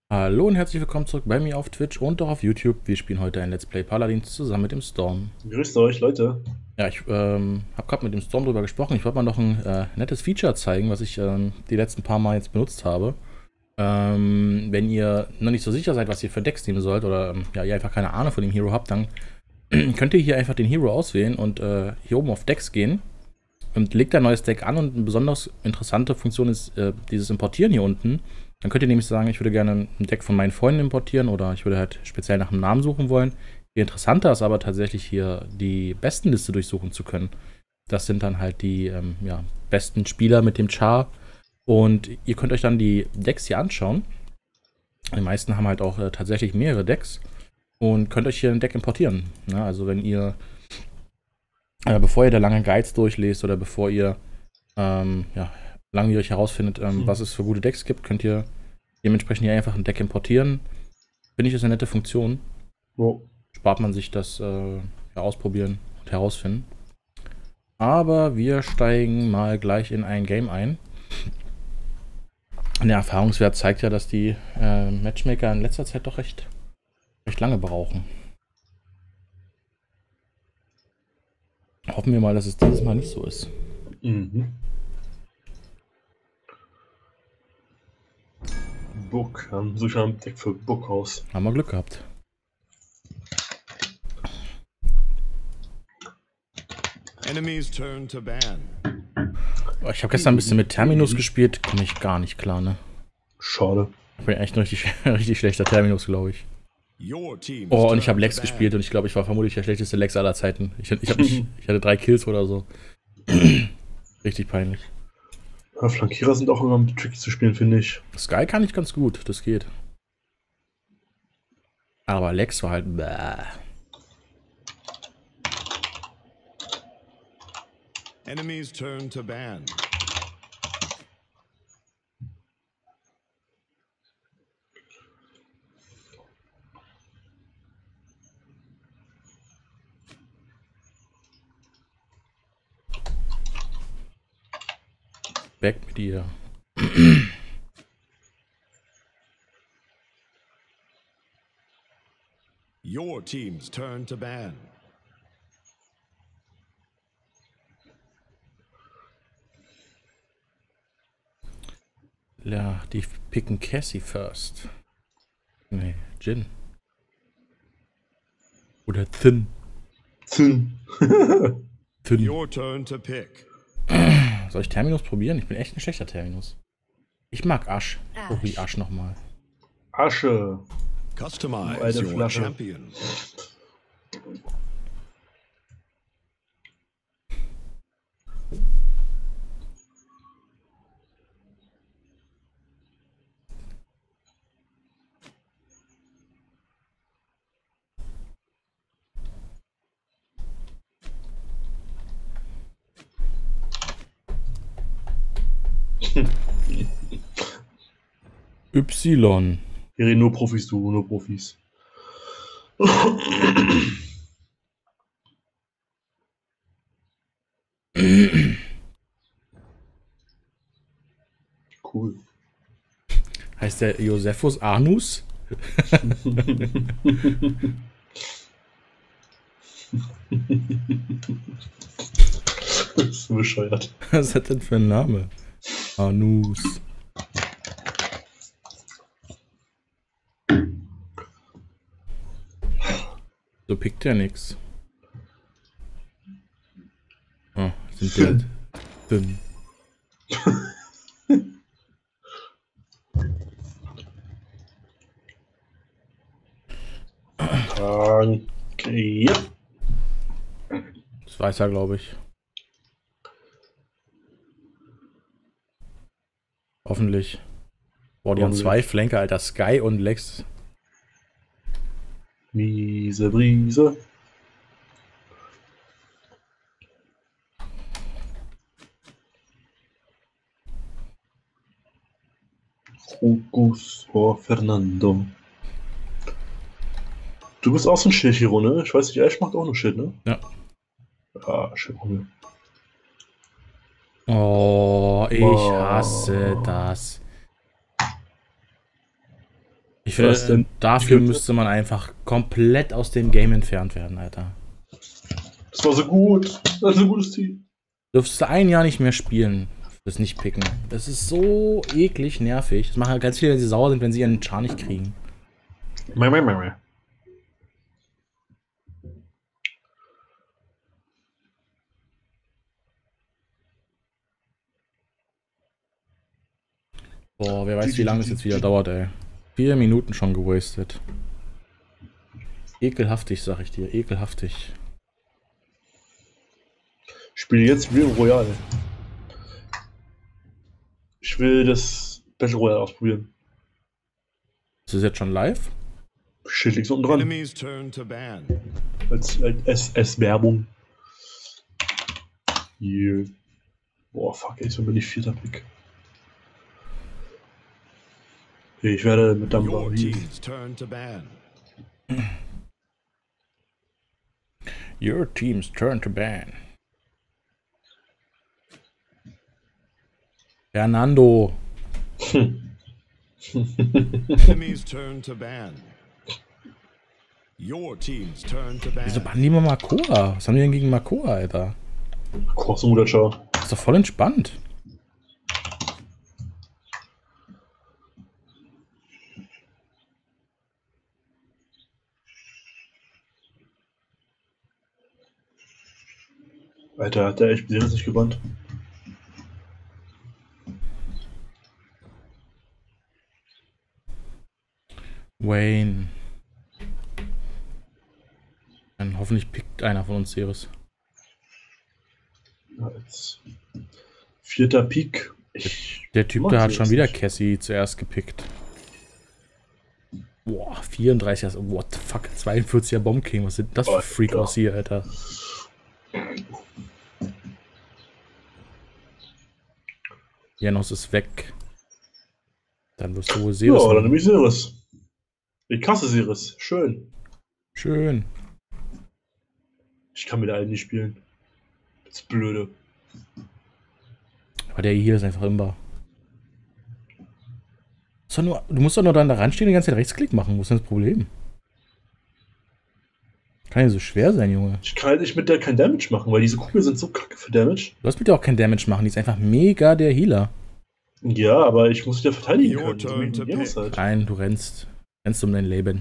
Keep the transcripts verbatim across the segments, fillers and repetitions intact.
Hallo und herzlich willkommen zurück bei mir auf Twitch und auch auf YouTube. Wir spielen heute ein Let's Play Paladins zusammen mit dem Storm. Grüßt euch, Leute. Ja, ich ähm, habe gerade mit dem Storm drüber gesprochen. Ich wollte mal noch ein äh, nettes Feature zeigen, was ich ähm, die letzten paar Mal jetzt benutzt habe. Ähm, wenn ihr noch nicht so sicher seid, was ihr für Decks nehmen sollt oder ähm, ja, ihr einfach keine Ahnung von dem Hero habt, dann könnt ihr hier einfach den Hero auswählen und äh, hier oben auf Decks gehen und legt ein neues Deck an. Und eine besonders interessante Funktion ist äh, dieses Importieren hier unten. Dann könnt ihr nämlich sagen, ich würde gerne ein Deck von meinen Freunden importieren oder ich würde halt speziell nach einem Namen suchen wollen. Viel interessanter ist aber tatsächlich hier die Bestenliste durchsuchen zu können. Das sind dann halt die ähm, ja, besten Spieler mit dem Char. Und ihr könnt euch dann die Decks hier anschauen. Die meisten haben halt auch äh, tatsächlich mehrere Decks und könnt euch hier ein Deck importieren. Ja, also wenn ihr, äh, bevor ihr da lange Guides durchlest oder bevor ihr ähm, ja, langwierig herausfindet, ähm, Hm. was es für gute Decks gibt, könnt ihr dementsprechend hier einfach ein Deck importieren. Finde ich, ist eine nette Funktion. Oh. Spart man sich das äh, ja, ausprobieren und herausfinden. Aber wir steigen mal gleich in ein Game ein. Der Erfahrungswert zeigt ja, dass die äh, Matchmaker in letzter Zeit doch recht, recht lange brauchen. Hoffen wir mal, dass es dieses Mal nicht so ist. Mhm. Book. Dann suche ich mal ein Deck für Book aus. Haben wir Glück gehabt. Enemies turn to ban. Ich habe gestern ein bisschen mit Terminus gespielt, komme ich gar nicht klar, ne? Schade. Ich bin echt ein richtig, richtig schlechter Terminus, glaube ich. Your team's Oh, und ich habe turn Lex to gespielt ban. und ich glaube, ich war vermutlich der schlechteste Lex aller Zeiten. Ich, ich, hab nicht, ich hatte drei Kills oder so. Richtig peinlich. Ja, Flankierer sind auch immer tricky zu spielen, finde ich. Sky kann ich ganz gut, das geht. Aber Lex war halt bäh. Enemies turn to ban. Weg mit ihr. Your team's turn to ban. Ja, die picken Cassie first. Nee, Jin. Oder Thin. Zinn. Thin. Your turn to pick. Soll ich Terminus probieren? Ich bin echt ein schlechter Terminus. Ich mag Asch. Oh, wie Asch nochmal. Asche. Customize Alte your Flasche. champion. Y. Hier reden nur Profis, du, nur Profis. Cool. Heißt der Josephus Anus? Das ist so bescheuert. Was ist das denn für ein Name? Anus. So pickt ja nix. Oh, sind Bild. Thin. Okay, ja. Das weiß er, glaube ich. Hoffentlich. Boah, die haben Hoffentlich. zwei Flanker, Alter. Sky und Lex. Miese Brise. Augusto Fernando. Du bist auch so ein Schild-Hero, ne? Ich weiß nicht, Ash macht auch nur Schild, ne? Ja. Ah, Schild. Oh, ich Oh. hasse das. finde, Was denn? dafür müsste man einfach komplett aus dem Game entfernt werden, Alter. Das war so gut. Das war so ein gutes Team. Dürftest du ein Jahr nicht mehr spielen, das nicht picken. Das ist so eklig nervig. Das machen halt ganz viele, wenn sie sauer sind, wenn sie ihren Char nicht kriegen. Meh, meh, meh, meh. Boah, wer weiß, wie lange es jetzt wieder dauert, ey. Vier Minuten schon gewastet. Ekelhaftig, sag ich dir. Ekelhaftig. Ich spiele jetzt Real Royale. Ich will das Battle Royale ausprobieren. Ist das jetzt schon live? Shit, liegt's unten dran. Enemy's turn to ban. Als, als, als Werbung. Yeah. Boah, fuck, ey, so bin ich vierter Pick. Okay, ich werde mit Your Dumbo hier. team's turn to ban. Your team's turn to ban. Fernando. Enemy's turn to ban. Your team's turn to ban. Wieso bannen die mal Makoa? Was haben die denn gegen Makoa, Alter? Kochst du, Mutter. Das ist doch voll entspannt. Alter, hat der echt bis nicht gebannt? Wayne. Dann hoffentlich pickt einer von uns Ceres. Als vierter Pick. Ich Der Typ, mag der hat Ceres schon wieder nicht. Cassie zuerst gepickt. Boah, vierunddreißig, also what the fuck, zweiundvierziger Bomb King, was sind das für Alter. Freak aus hier, Alter? Janos ist weg. Dann wirst du wohl Ja, Ceres dann nehmen. nehme ich Ceres. Ich kasse Ceres. Schön. Schön. Ich kann mit allen nicht spielen. Das ist blöde. Aber der hier ist einfach imbar. Ist doch nur, du musst doch nur dann da ranstehen und die ganze Zeit Rechtsklick machen. Wo ist denn das Problem? Kann ja so schwer sein, Junge. Ich kann halt nicht mit der kein Damage machen, weil diese Kugeln sind so kacke für Damage. Du hast mit der auch kein Damage machen. Die ist einfach mega der Healer. Ja, aber ich muss wieder verteidigen Your können. So turn wie to die Janus pick. halt. Nein, du rennst. Rennst um dein Leben.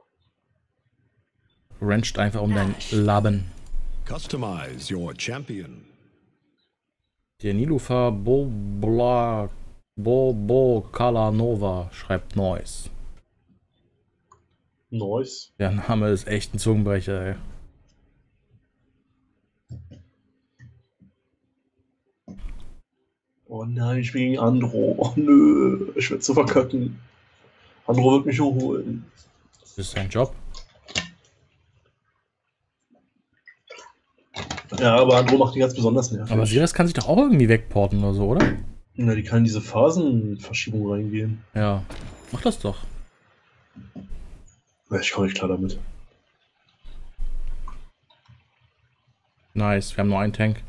Du rennst einfach um dein Leben. Customize your champion. Der Nilufar Bobla Bobo Kalanova schreibt Noise. Nice. Der Name ist echt ein Zungenbrecher, ey. Oh nein, ich bin gegen Andro. Oh nö, ich werde zu verkacken. Andro wird mich holen. Das ist sein Job. Ja, aber Andro macht die ganz besonders nervig. Aber Silas kann sich doch auch irgendwie wegporten oder so, oder? Na, die kann in diese Phasenverschiebung reingehen. Ja. Mach das doch. Ja, ich komme nicht klar damit. Nice, wir haben nur einen Tank.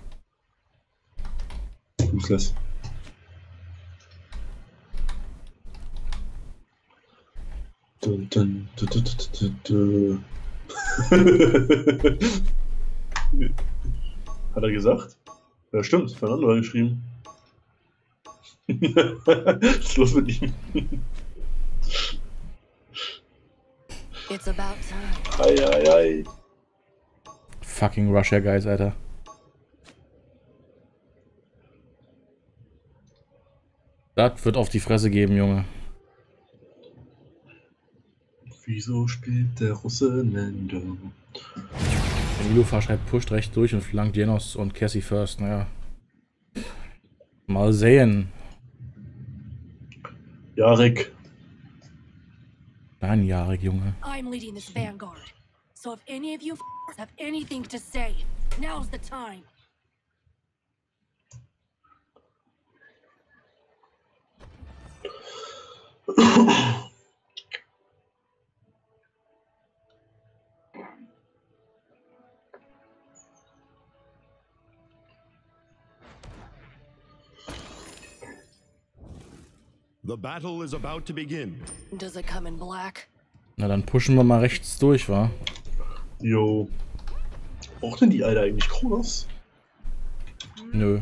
Useless. Dun, dun, dun, dun, dun, dun, dun. Hat er gesagt? Ja, stimmt. Fernando hat geschrieben. Was ist los mit ihm? It's about time. Ei, ei, ei. Fucking Russia Guys, Alter. Das wird auf die Fresse geben, Junge. Wieso spielt der Russe Nendo? Der Nilufar schreibt pusht recht durch und flankt Jenos und Cassie first. Naja. Mal sehen. Jarek. Dein Jarek, Junge. I'm leading this vanguard. So if any of you f***ers have anything to say, now's the time. The battle is about to begin. Does it come in black? Na, dann pushen wir mal rechts durch, wa? Jo. Braucht denn die Alter eigentlich Kronos? Nö.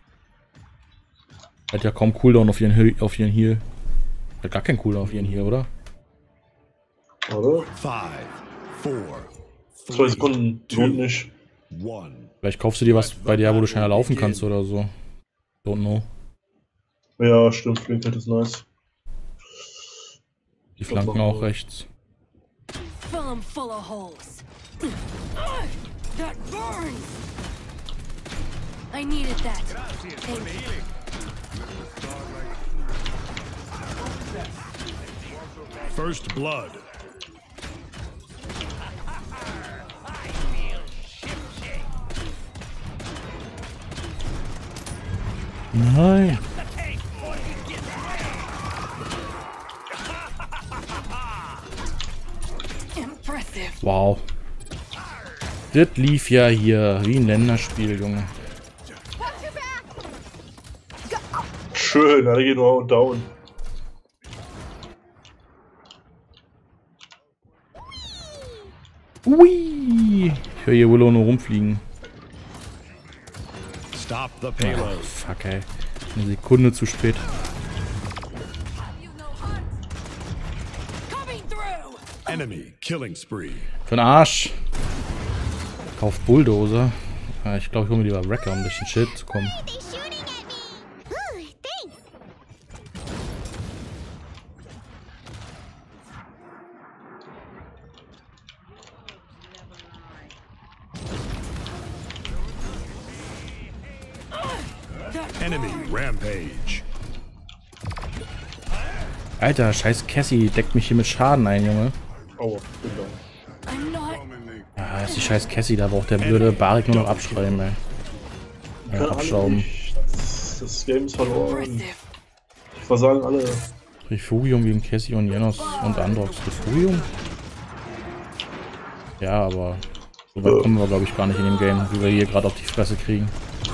Hat ja kaum Cooldown auf ihren, Heal, auf ihren Heal. Hat gar keinen Cooldown auf ihren Heal, oder? Oder? Five, four, Zwei three, Sekunden, two, lohnt nicht. one. Vielleicht kaufst du dir was bei dir, wo du schneller laufen kannst oder so. Don't know. Ja, stimmt, Flinkheit ist nice. Die Flanken auch rechts. Fill 'em full of holes. That burns! I needed that. Thank you. First blood. Nein. Impressive. Wow. Das lief ja hier wie ein Länderspiel, Junge. Schön, alle gehen nur down. Ui. Ich höre hier Willow nur rumfliegen. Stop the Oh, payload. fuck, ey. Eine Sekunde zu spät. Coming through! Enemy killing spree. Für den Arsch. Kauf Bulldozer. Ja, ich glaube, ich hole mir lieber Wrecker, um durch den Schild zu kommen. They shooting at me. Ooh, thanks. Enemy rampage. Alter, scheiß Cassie deckt mich hier mit Schaden ein, Junge. Aua, bin down. I'm not Ja, ist die scheiß Cassie, da braucht der blöde Barik nur noch abschreiben, ey. Ja, Keine abschrauben. Ahnung, das, das Game ist verloren. impressive. Ich versagen alle. Refugium gegen Cassie und Jenos und Androx. Refugium? Ja, aber so weit kommen wir, glaube ich, gar nicht in dem Game, wie wir hier gerade auf die Fresse kriegen.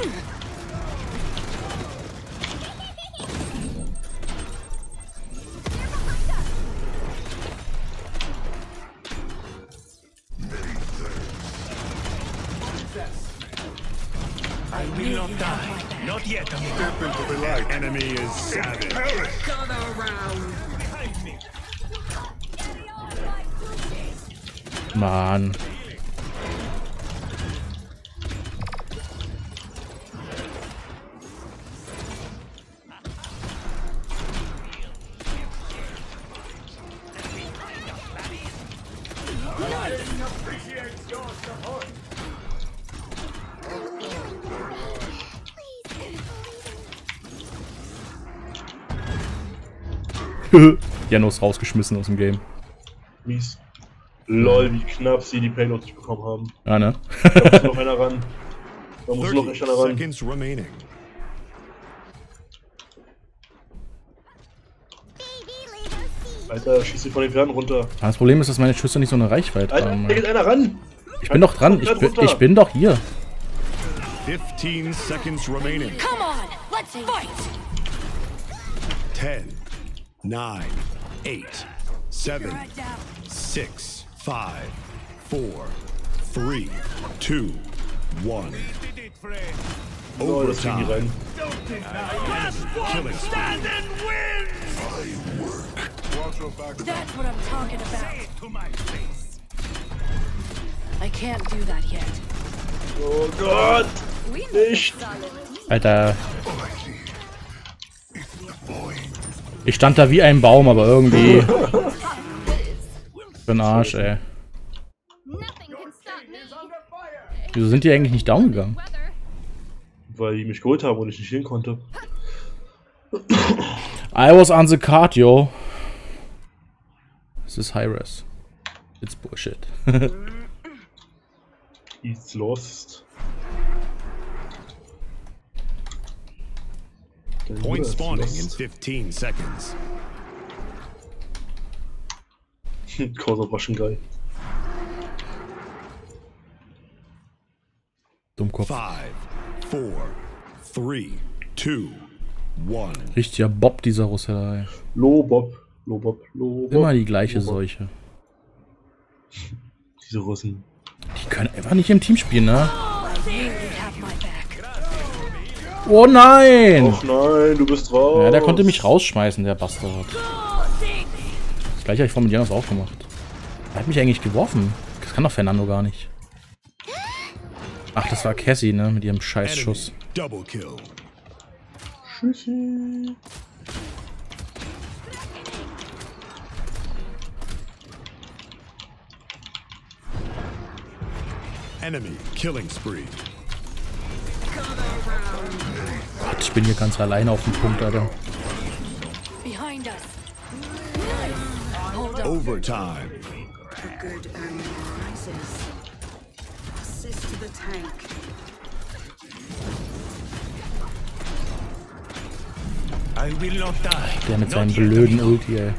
Enemy is savage. Mann. Janos rausgeschmissen aus dem Game. Mies. Lol, wie knapp sie die Payloads nicht bekommen haben. Ja, ne? Da muss noch einer ran. Da muss noch thirty echt einer ran. seconds remaining. Baby, little sea. Alter, schieß sie von den Pferden runter. Das Problem ist, dass meine Schüsse nicht so eine Reichweite Alter, haben. da geht einer ran. Ich bin doch dran. Ich bin, ich bin doch hier. Fifteen seconds remaining. Come on, let's fight! Ten, nine, eight, seven, Right down. six, five, four, three, two, one. Oh, das ging die Overtime. rein. Killing spree. That's what I'm talking about. I can't do that yet. Oh Gott. Nicht. Alter. Ich stand da wie ein Baum, aber irgendwie. Für den Arsch, ey. Nothing can stop me. Wieso sind die eigentlich nicht down gegangen? Weather. Weil die mich geholt haben und ich nicht hin konnte. I was on the card, yo. This is Hi-Res. It's bullshit. He's lost. Der Point Bruder ist spawning in lost. fifteen seconds. Corso war schon geil. Dummkopf. Five, four, three, two, one. Richtiger Bob, dieser Russe da. Ey. Lobob, Lobob, Lobob. Immer die gleiche Lobob. Seuche. Diese Russen. Die können einfach nicht im Team spielen, ne? I knew you'd have my back. Oh nein! Och nein, du bist raus. Ja, der konnte mich rausschmeißen, der Bastard. Das gleiche habe ich vor mit Janos auch gemacht. Er hat mich eigentlich geworfen. Das kann doch Fernando gar nicht. Ach, das war Cassie, ne? Mit ihrem Scheißschuss. Enemy double kill. Tschüssi. Enemy killing spree. Gott, ich bin hier ganz alleine auf dem Punkt, Alter. Behind us. Nice. Hold up. Overtime. A good omen rises. Assist to the tank. I will not die. Der mit seinem blöden Ulti, ey.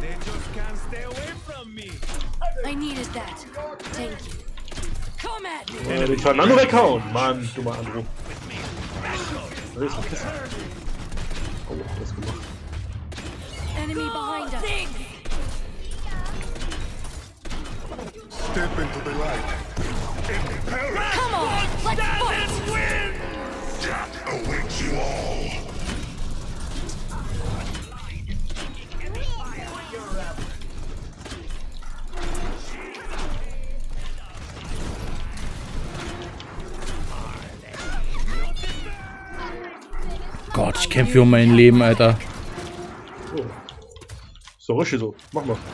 I needed that. Thank you. Come at me. Ja, den Fernando weghauen. Mann, dummer Andro. Was ist das? Oh, das gemacht. Enemy behind us. Step into the light. Come on, let's fight. Death awaits you all. Gott, ich kämpfe um mein Leben, Alter. Oh. So, richtig so. Mach mal.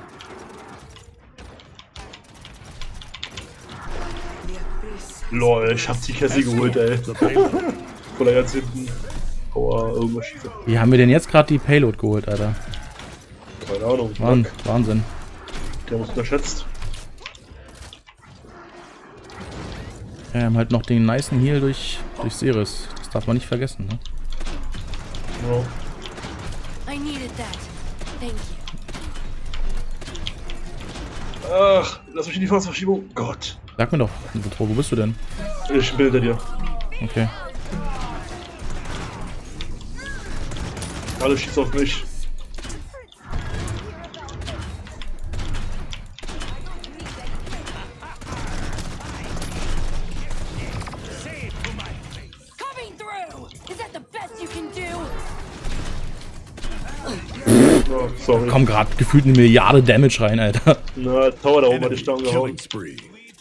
Lol, ich hab die Cassie geholt, ey. Voller ganz hinten. Aua, irgendwas schießt. Wie haben wir denn jetzt gerade die Payload geholt, Alter? Keine Ahnung. Mann, Wahnsinn. Der muss unterschätzt. Ja, wir haben halt noch den nicen Heal durch, durch Seris. Das darf man nicht vergessen, ne? Ja. I needed that. Thank you. Ach, lass mich in die Fahrtsverschiebung. Gott. Sag mir doch, wo bist du denn? Ich bin hinter dir. Okay. Alle schießen auf mich. Coming through. Is that the best you can do? Oh, sorry. Komm grad gefühlt eine Milliarde Damage rein, Alter. Na, Tower da oben hat die Enemy Stange gehauen. killing spree.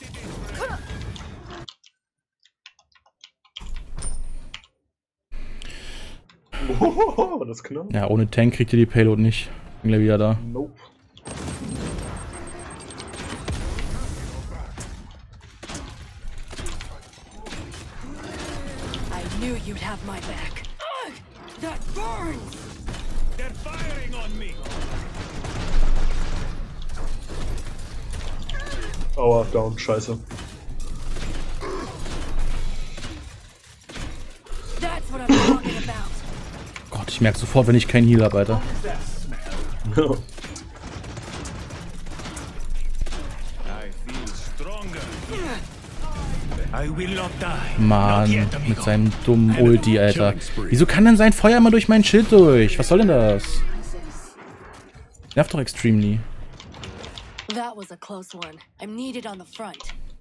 Oh, das ist knapp. Ja, ohne Tank kriegt ihr die Payload nicht. Bin gleich wieder da. Nope. I knew you'd have my back. Ugh, that burns. They're firing on me. Aua, down, scheiße. That's what I'm talking about. Gott, ich merke sofort, wenn ich keinen Heal habe, Alter. I feel stronger. I will not die. Mann, Not yet, amigo. mit seinem dummen Ulti, Alter. Wieso kann denn sein Feuer immer durch mein Schild durch? Was soll denn das? Nervt doch extremely. That was a close one. I'm needed on the front.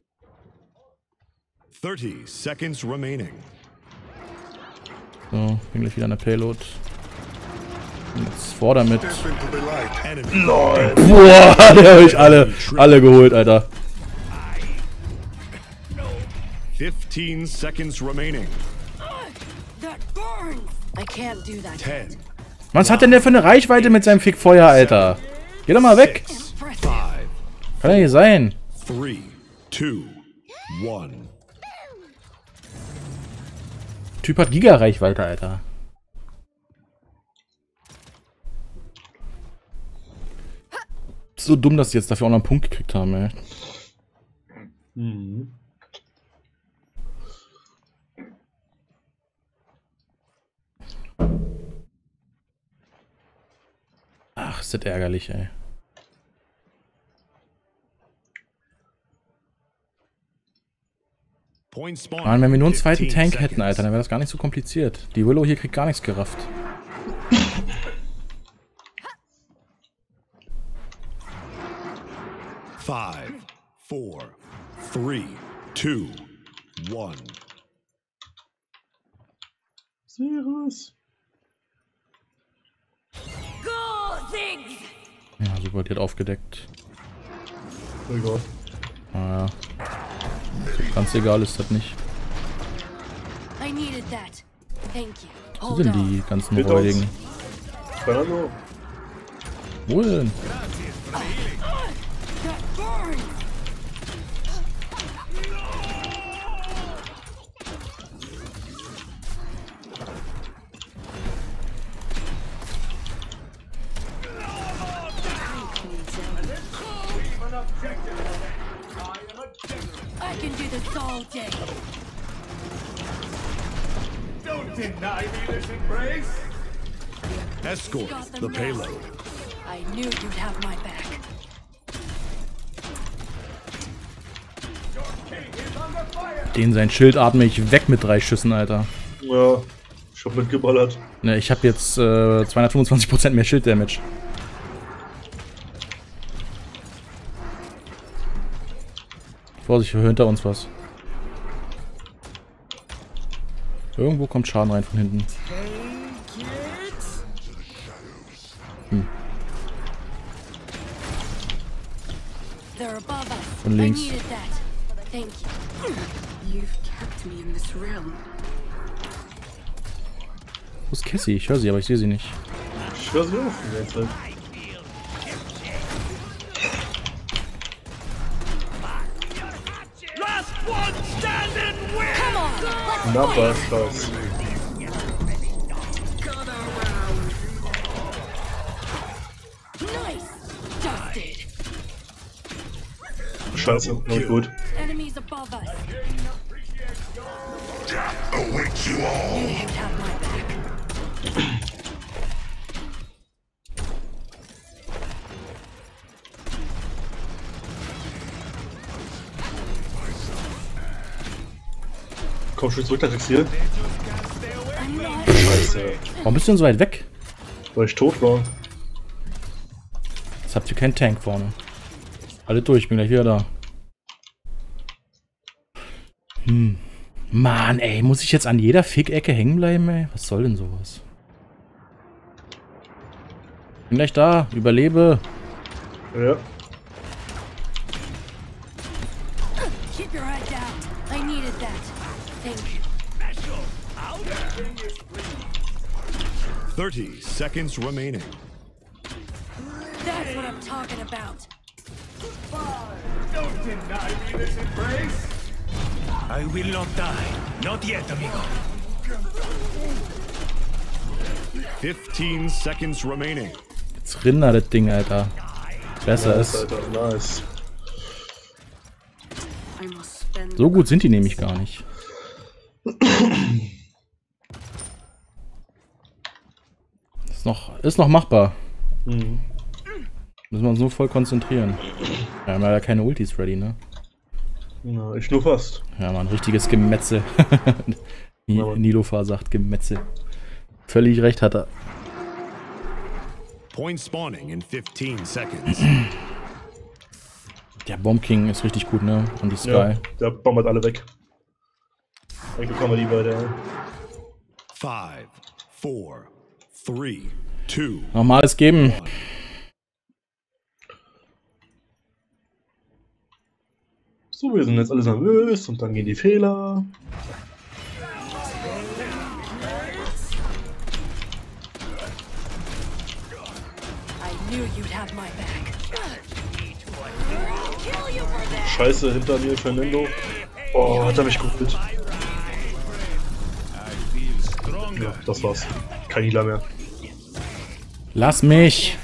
thirty seconds remaining. So, bin gleich wieder an der Payload. Und jetzt vor damit. Step into the light. Enemy. Boah, der hab ich alle, alle geholt, Alter. fifteen seconds remaining. Ugh, that burns. I can't do that. ten. Was hat denn der für eine Reichweite mit seinem Fickfeuer, Alter? Geh doch mal weg. Impressive. five. Kann ja nicht sein. three. two. one. Typ hat Giga-Reichweite, Alter. So dumm, dass sie jetzt dafür auch noch einen Punkt gekriegt haben, ey. Mhm. Ach, ist das ärgerlich, ey. Point spawn. Mann, wenn wir nur einen zweiten fifteen Tank seconds. hätten, Alter, dann wäre das gar nicht so kompliziert. Die Willow hier kriegt gar nichts gerafft. Five, four, three, two, one. Servus. Go, things! Ja, super, die hat aufgedeckt. Egal. Naja. So ganz egal ist das nicht. I needed that. Thank you. Wo Hold sind on. die ganzen Bitte Räudigen? Keine Ahnung. Wo denn? That burns! I can do this all day. Don't deny me this embrace! Escort the payload. I knew you'd have my back. Den sein Schild atme ich weg mit drei Schüssen, Alter. Ja, ich hab mitgeballert. Ne, ich habe jetzt äh, zweihundertfünfundzwanzig Prozent mehr Schild-Damage. Vorsicht, hinter uns was. Irgendwo kommt Schaden rein von hinten. Hm. They're above us. Von links. I needed that. Thank you. You've kept me in this realm. Wo ist Cassie? Ich höre sie, aber ich sehe sie nicht. Ich höre sie auf die ganze Zeit. Last one standing wins! Come on! Let's Na, fight! was das? Nice! Dusted! Scheiße, nicht gut. Enemies above us. Awaits you all. You should have my back. Komm schon zurück, das hier. I'm not. Scheiße. Warum bist du denn so weit weg? Weil ich tot war. Jetzt habt ihr keinen Tank vorne. Alle durch, ich bin gleich wieder da. Hm. Mann, ey, muss ich jetzt an jeder Fick-Ecke hängen bleiben, ey? Was soll denn sowas? Bin gleich da, überlebe. Ja. Keep your head down. I needed that. Thank you. Thirty seconds remaining. That's what I'm talking about. Don't deny me this embrace! I will not die. Not yet, amigo. Fifteen seconds remaining. Jetzt rinder das Ding, Alter. Besser Nice, ist. Alter, nice. I must spend So gut sind die nämlich gar nicht. Ist noch, ist noch machbar. Mhm. Müssen wir uns nur voll konzentrieren. Ja, wir haben ja keine Ultis ready, ne? Na, ich nur fast. Ja, man, richtiges Gemetzel. Ni Ja, Mann. Nilofa sagt Gemetzel. Völlig recht hat er. Point spawning in fifteen seconds. Der Bomb King ist richtig gut, ne? Und die Sky. Ja, der bombert alle weg. Eigentlich kommen wir die beide. Five, four, three, two, Nochmal alles geben. one. So, wir sind jetzt alle nervös und dann gehen die Fehler. I knew you'd have my back. I'll kill you for that. Scheiße, hinter mir Fernando. Oh, hat er mich geholt. Ja, das war's. Kein Healer mehr. Lass mich!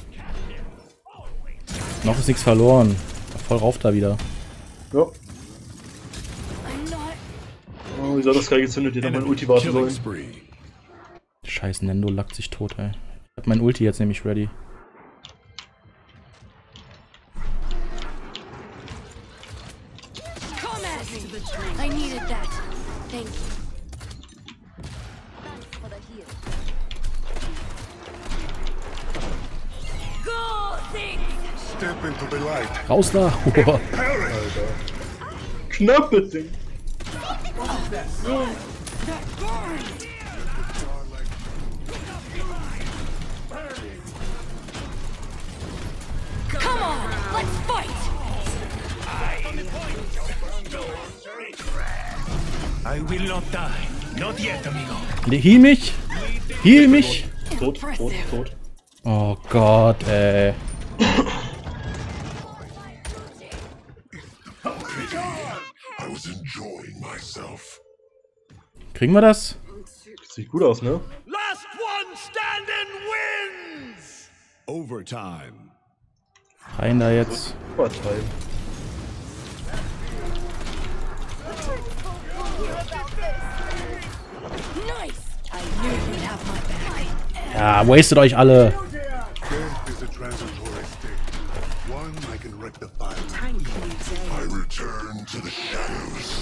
Noch ist nichts verloren. Voll rauf da wieder. Ja. I'm not. Oh, wie soll das geil gezündet? Die hätte mein Ulti warten Killing sollen. spree. Scheiß Nendo lackt sich tot, ey. Ich hab mein Ulti jetzt nämlich ready. Come at me. I needed that. Thank you. Go, things. Step into the light. Raus da! Knappes Ding. Come on, let's fight! I will not die. Not yet, amigo. Heal mich! Heal mich! Tot, tot, tot. Oh Gott, ey. I was enjoying myself. Kriegen wir das? Sieht gut aus, ne? Last one standing wins! Overtime. Rein da jetzt. Übertreiben. Nice! I knew you'd have my back. Ja, wastet euch alle. Death is a transitory state. One I can rectify. Tank needs aid. I return to the shadows.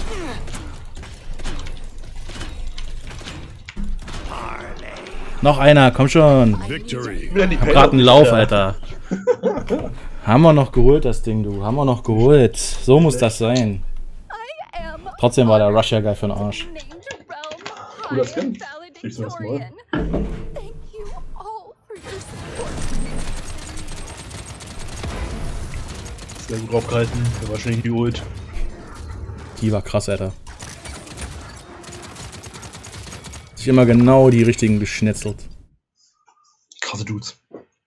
Noch einer, komm schon. Victory. Ich hab grad einen Lauf, Alter. Haben wir noch geholt, das Ding, du. Haben wir noch geholt. So muss das sein. I am Trotzdem war der Russia Guy für den Arsch. named Realm Cooler Skin. High Siehst du das mal? Valedictorian. Thank you all for your support. Sehr gut draufgehalten. Der war schon irgendwie geholt. Die war krass, Alter. Sich immer genau die richtigen geschnetzelt. Krasse Dudes.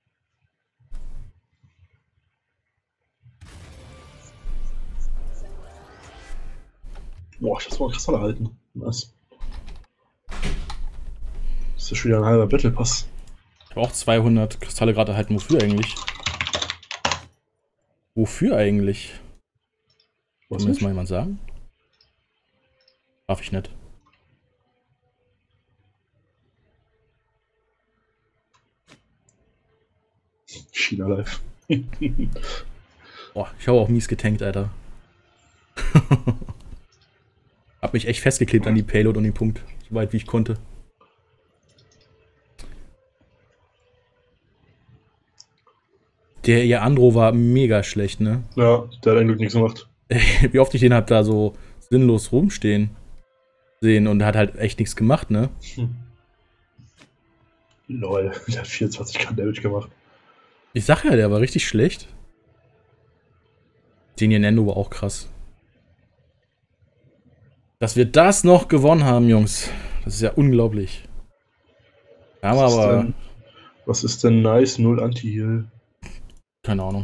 Boah, ich hab's mal krass erhalten. Nice. Das ist schon wieder ein halber Battle Pass. Ich habe auch zweihundert Kristalle gerade erhalten. Wofür eigentlich? Wofür eigentlich? Was Kann mir das nicht? mal jemand sagen? Darf ich nicht. China Live. Boah, ich habe auch mies getankt, Alter. Hab mich echt festgeklebt an die Payload und den Punkt. So weit wie ich konnte. Der ihr Andro war mega schlecht, ne? Ja, der hat ein Glück nichts gemacht. Wie oft ich den hab da so sinnlos rumstehen sehen und der hat halt echt nichts gemacht, ne? Hm. Lol, der hat vierundzwanzig Damage gemacht. Ich sag ja, der war richtig schlecht. Den hier Nendo war auch krass. Dass wir das noch gewonnen haben, Jungs. Das ist ja unglaublich. Ja, Was ist aber... denn, was ist denn nice? Null Anti-Heal. Keine Ahnung.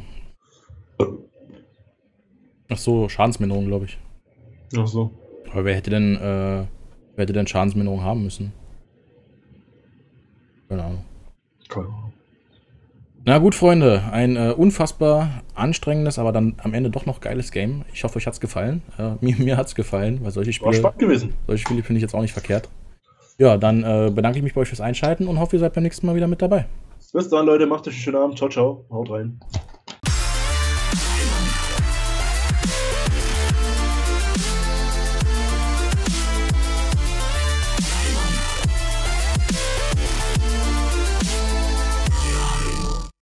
Ach so, Schadensminderung, glaube ich. Ach so. Aber wer hätte denn, äh, wer hätte denn Schadensminderung haben müssen? Keine Ahnung. Keine Ahnung. Na gut, Freunde, ein äh, unfassbar anstrengendes, aber dann am Ende doch noch geiles Game. Ich hoffe, euch hat's gefallen. Äh, mir mir hat's gefallen, weil solche War Spiele, spannend gewesen. solche Spiele finde ich jetzt auch nicht verkehrt. Ja, dann äh, bedanke ich mich bei euch fürs Einschalten und hoffe, ihr seid beim nächsten Mal wieder mit dabei. Bis dann, Leute. Macht euch einen schönen Abend. Ciao, ciao. Haut rein.